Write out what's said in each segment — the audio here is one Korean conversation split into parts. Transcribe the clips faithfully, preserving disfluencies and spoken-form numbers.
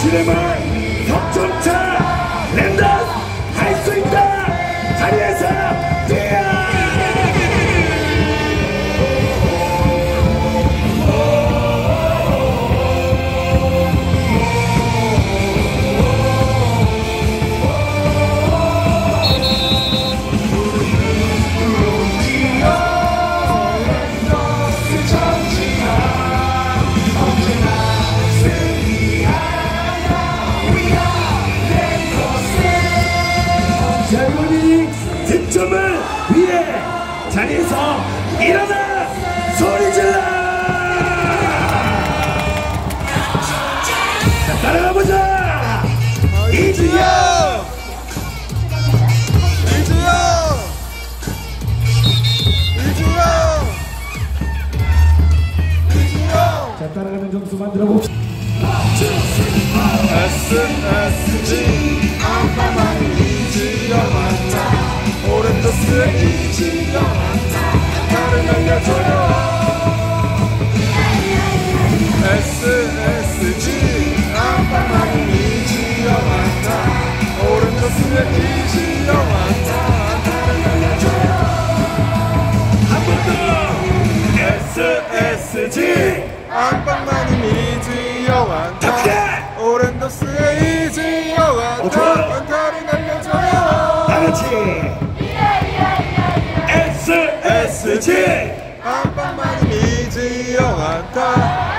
당신의 말 석점차 랜덤 할 수 있다. 자리에서 뛰어. 젊은이 득점을 위해 자리에서 일어나 소리 질러. 자, 따라가보자. 이주영 이주영 이주영 이주영. 자, 따라가는 점수 만들어 봅시다. 에스에스지 안방만 이주영 왔다. 오렌더스의 이주영 왔다. 나를 날려줘요. 에스에스지 안방만 이주영 왔다. 오렌더스의 이주영 왔다. 나를 날려줘요. 한 번 더. 에스에스지 안방만이 이주영 왔다. 오렌더스의 이주영 왔다. 안타를 날려줘요. 다같이 에스에스지 안방만이 이주영 왔다.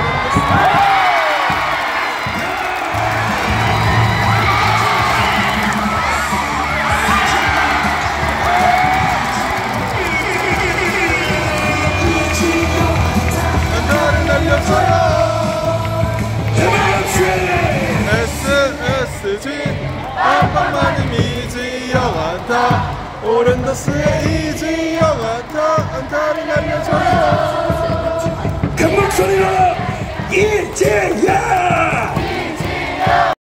안타를 날려줘요. 에스에스지 안방만이 이주영 왔다. 오렌더스의 이주영 왔다. 안타를 날려줘요. 큰 목소리로 이주영.